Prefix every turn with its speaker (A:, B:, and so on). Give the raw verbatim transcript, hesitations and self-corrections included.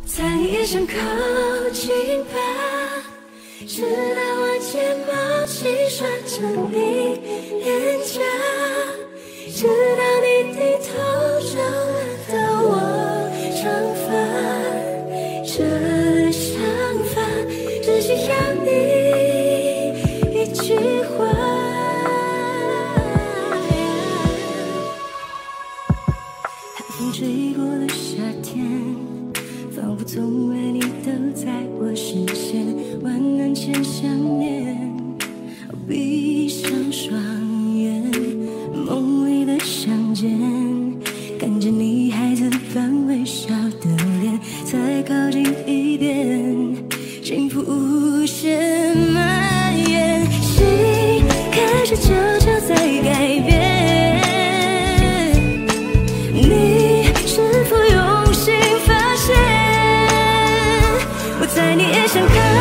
A: 再也想靠近吧，直到我睫毛轻刷着你脸颊，直到你低头找得到我长发。这想法只需要你一句话。寒风吹过的夏天，仿佛从未你都在我视线，万难前想念，闭上双眼，梦里的相见，看着你孩子般微笑的脸，再靠近一点，幸福无限蔓延，心开始悄悄在改变。你是否用心发现，我在你也想看